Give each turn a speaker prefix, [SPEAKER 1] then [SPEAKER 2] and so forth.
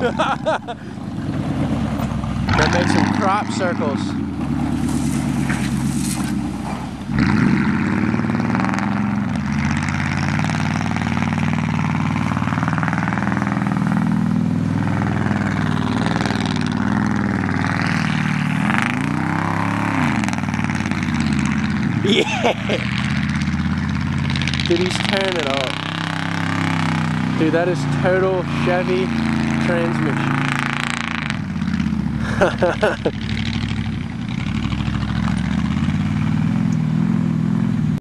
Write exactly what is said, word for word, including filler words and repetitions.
[SPEAKER 1] Gonna make some crop circles. Yeah! Dude, he's tearing it up. Dude, that is total Chevy transmission.